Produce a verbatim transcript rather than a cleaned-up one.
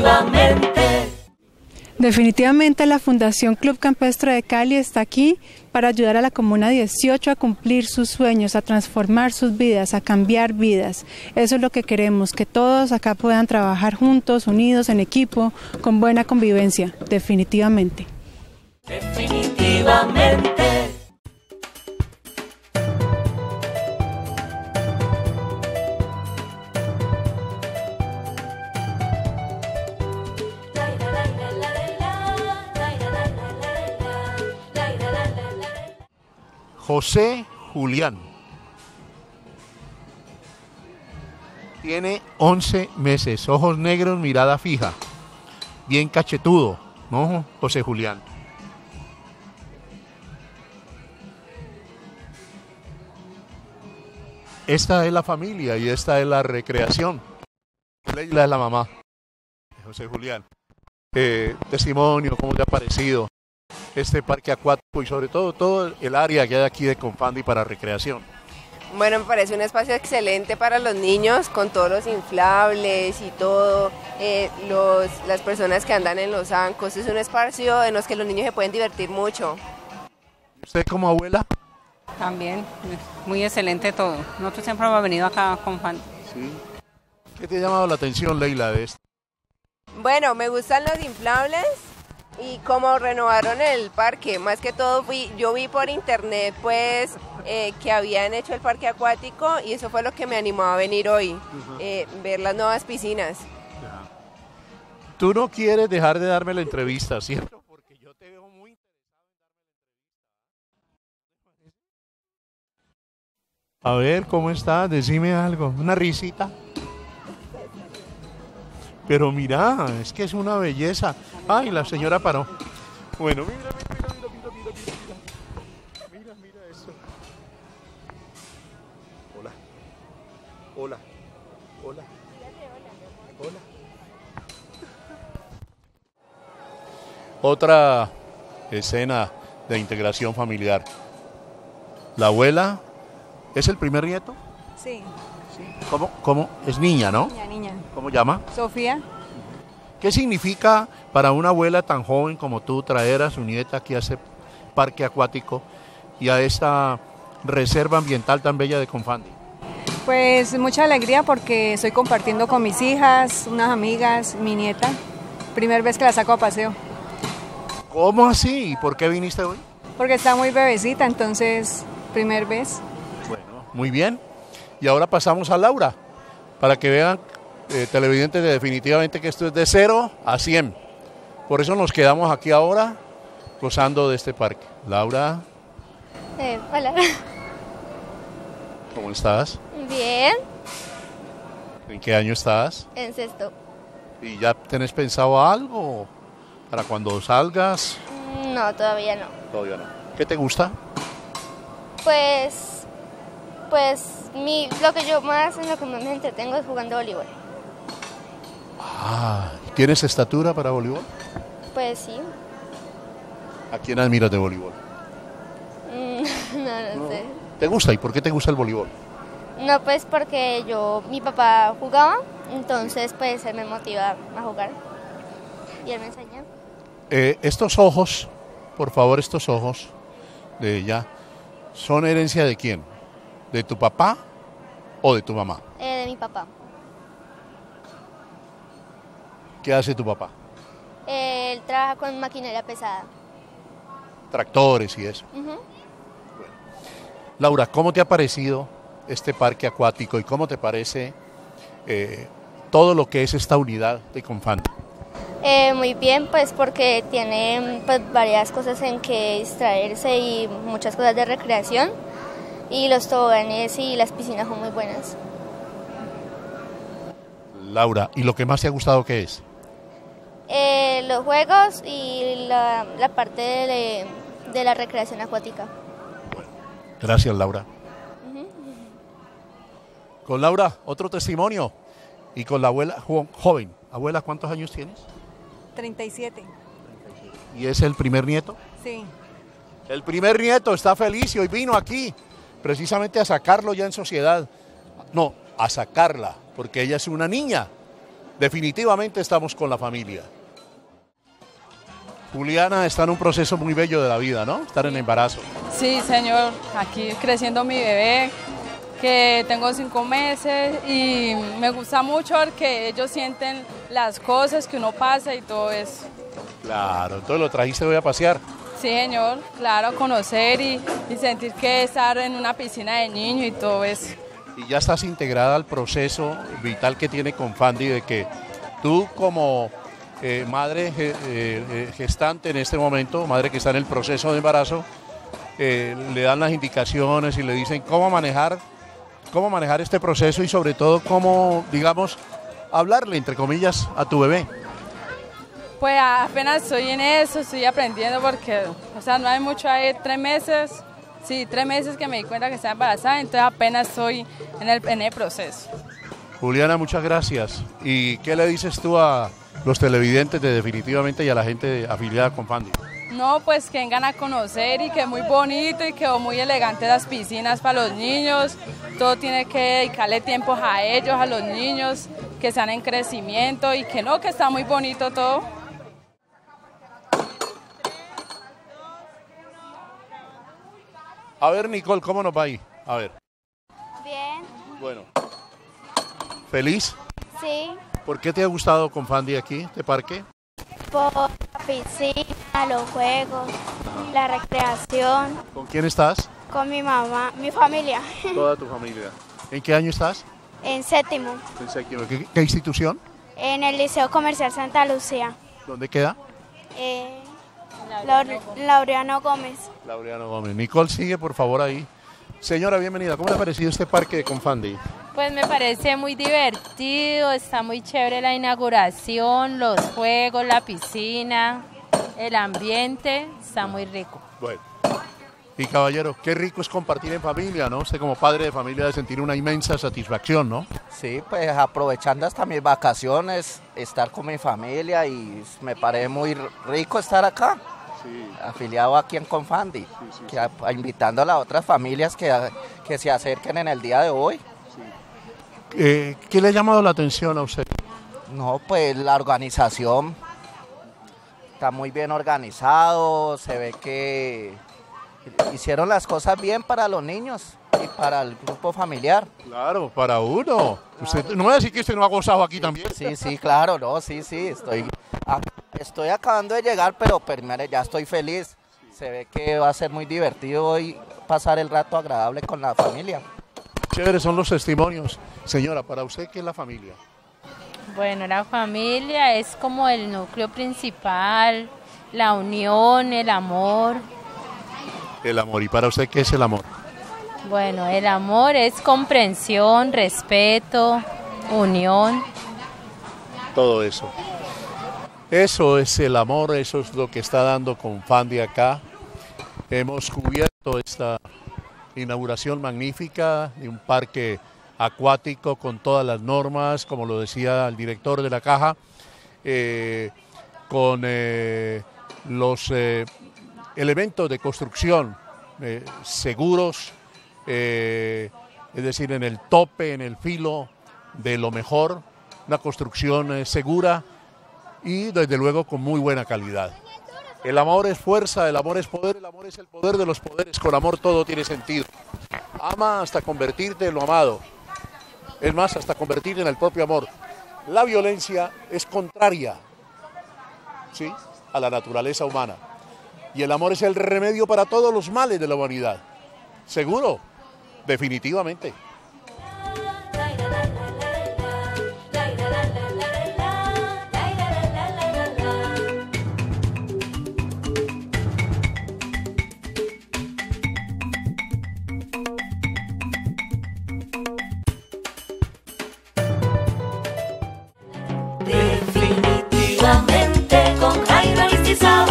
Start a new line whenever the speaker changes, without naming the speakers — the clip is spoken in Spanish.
Definitivamente.
Definitivamente la Fundación Club Campestre de Cali está aquí para ayudar a la Comuna dieciocho a cumplir sus sueños, a transformar sus vidas, a cambiar vidas. Eso es lo que queremos, que todos acá puedan trabajar juntos, unidos, en equipo, con buena convivencia, definitivamente.
Definitivamente.
José Julián tiene once meses, ojos negros, mirada fija, bien cachetudo, ¿no, José Julián? Esta es la familia y esta es la recreación. Leila es la mamá de José Julián. Eh, testimonio, ¿cómo te ha parecido este parque acuático y sobre todo todo el área que hay aquí de Confandi para recreación?
Bueno, me parece un espacio excelente para los niños, con todos los inflables y todo, eh, los, las personas que andan en los zancos. Es un espacio en los que los niños se pueden divertir mucho.
¿Usted como abuela?
También, muy excelente todo. Nosotros siempre hemos venido acá a Confandi.
Sí. ¿Qué te ha llamado la atención, Leila, de esto?
Bueno, me gustan los inflables. Y como renovaron el parque, más que todo fui, yo vi por internet pues eh, que habían hecho el parque acuático y eso fue lo que me animó a venir hoy, uh-huh. eh, ver las nuevas piscinas.
Ya. Tú no quieres dejar de darme la entrevista, ¿cierto? Porque yo te veo muy interesado. A ver, ¿cómo estás? Decime algo, una risita. Pero mira, es que es una belleza. Ay, la señora paró. Bueno, mira, mira, mira, mira, mira, mira, mira, mira, mira eso. Hola, hola, hola, hola. Otra escena de integración familiar. La abuela, ¿es el primer nieto?
Sí.
¿Cómo? ¿Cómo? Es niña, ¿no?
Niña, niña.
¿Cómo llama?
Sofía.
¿Qué significa para una abuela tan joven como tú traer a su nieta aquí a ese parque acuático y a esta reserva ambiental tan bella de Confandi?
Pues mucha alegría porque estoy compartiendo con mis hijas, unas amigas, mi nieta. Primera vez que la saco a paseo.
¿Cómo así? ¿Y por qué viniste hoy?
Porque está muy bebecita, entonces, primer vez.
Bueno, muy bien. Y ahora pasamos a Laura, para que vean, eh, televidentes, de definitivamente que esto es de cero a cien. Por eso nos quedamos aquí ahora, gozando de este parque. Laura.
Eh, hola.
¿Cómo estás?
Bien.
¿En qué año estás?
En sexto.
¿Y ya tenés pensado algo para cuando salgas?
No, todavía no.
Todavía no. ¿Qué te gusta?
Pues, pues mi, lo que yo más, en lo que más me entretengo es jugando voleibol.
Ah, ¿tienes estatura para voleibol?
Pues sí.
¿A quién admiras de voleibol?
Mm, no, no, no sé.
¿Te gusta? ¿Y por qué te gusta el voleibol?
No, pues porque yo, mi papá jugaba, entonces pues él me motiva a jugar y él me enseña.
Eh, estos ojos, por favor, estos ojos de ella, ¿son herencia de quién? ¿De tu papá o de tu mamá?
Eh, de mi papá.
¿Qué hace tu papá?
Eh, él trabaja con maquinaria pesada.
Tractores y eso.
Uh-huh.
Bueno. Laura, ¿cómo te ha parecido este parque acuático y cómo te parece eh, todo lo que es esta unidad de Confandi?
Eh, muy bien, pues porque tiene pues, varias cosas en que distraerse y muchas cosas de recreación, y los toboganes y las piscinas son muy buenas.
Laura, ¿y lo que más te ha gustado qué es?
Eh, los juegos y la, la parte de, de la recreación acuática.
Bueno, gracias, Laura.
Uh-huh.
Con Laura, otro testimonio. Y con la abuela jo- joven. Abuela, ¿cuántos años tienes?
treinta y siete.
¿Y es el primer nieto?
Sí.
El primer nieto está feliz y hoy vino aquí precisamente a sacarlo ya en sociedad. No, a sacarla, porque ella es una niña. Definitivamente estamos con la familia. Juliana está en un proceso muy bello de la vida, ¿no? Estar en embarazo.
Sí, señor, aquí creciendo mi bebé, que tengo cinco meses y me gusta mucho porque ellos sienten las cosas que uno pasa y todo eso.
Claro, entonces lo trajiste hoy a pasear.
Sí, señor, claro, conocer y, y sentir que estar en una piscina de niños y todo eso.
Y ya estás integrada al proceso vital que tiene Confandi, de que tú como eh, madre eh, eh, gestante en este momento, madre que está en el proceso de embarazo, eh, le dan las indicaciones y le dicen cómo manejar, cómo manejar este proceso y sobre todo cómo, digamos, hablarle, entre comillas, a tu bebé.
Pues apenas estoy en eso, estoy aprendiendo porque, o sea, no hay mucho, hay tres meses, sí, tres meses que me di cuenta que estaba embarazada, entonces apenas estoy en el, en el proceso.
Juliana, muchas gracias. ¿Y qué le dices tú a los televidentes de Definitivamente y a la gente afiliada a Confandi?
No, pues que vengan a conocer y que es muy bonito y quedó muy elegante las piscinas para los niños, todo tiene que dedicarle tiempo a ellos, a los niños, que están en crecimiento y que no, que está muy bonito todo.
A ver, Nicole, ¿cómo nos va ahí? A ver.
Bien.
Bueno. ¿Feliz?
Sí.
¿Por qué te ha gustado Confandi aquí, este parque?
Por la piscina, los juegos, la recreación.
¿Con quién estás?
Con mi mamá, mi familia.
Toda tu familia. ¿En qué año estás?
En séptimo.
En séptimo. ¿Qué, qué institución?
En el Liceo Comercial Santa Lucía.
¿Dónde queda?
Eh, Laure- Laureano Gómez.
Laureano Gómez. Nicole, sigue por favor ahí. Señora, bienvenida. ¿Cómo le ha parecido este parque de Confandi?
Pues me parece muy divertido, está muy chévere la inauguración, los juegos, la piscina, el ambiente, está muy rico.
Bueno. Y caballero, qué rico es compartir en familia, ¿no? Usted como padre de familia debe sentir una inmensa satisfacción, ¿no?
Sí, pues aprovechando hasta mis vacaciones, estar con mi familia y me parece muy rico estar acá. Sí. Afiliado aquí en Confandi, sí, sí, que a, a invitando a las otras familias que, a, que se acerquen en el día de hoy.
Sí. Eh, ¿Qué le ha llamado la atención a usted?
No, pues la organización está muy bien organizado, se ve que hicieron las cosas bien para los niños y para el grupo familiar.
Claro, para uno. Usted, no voy a decir que usted no ha gozado aquí también.
Sí, sí, claro, no, sí, sí, estoy... Estoy acabando de llegar, pero primero ya estoy feliz. Se ve que va a ser muy divertido hoy pasar el rato agradable con la familia.
Chéveres son los testimonios. Señora, para usted, ¿qué es la familia?
Bueno, la familia es como el núcleo principal, la unión, el amor.
El amor. ¿Y para usted qué es el amor?
Bueno, el amor es comprensión, respeto, unión.
Todo eso. Eso es el amor, eso es lo que está dando Confandi acá. Hemos cubierto esta inauguración magnífica de un parque acuático con todas las normas, como lo decía el director de la caja, eh, con eh, los eh, elementos de construcción eh, seguros, eh, es decir, en el tope, en el filo de lo mejor, una construcción eh, segura, y desde luego con muy buena calidad. El amor es fuerza, el amor es poder, el amor es el poder de los poderes, con amor todo tiene sentido. Ama hasta convertirte en lo amado, es más, hasta convertirte en el propio amor. La violencia es contraria, ¿sí?, a la naturaleza humana, y el amor es el remedio para todos los males de la humanidad. ¿Seguro? Definitivamente.
Definitivamente con Jairo Aristizábal.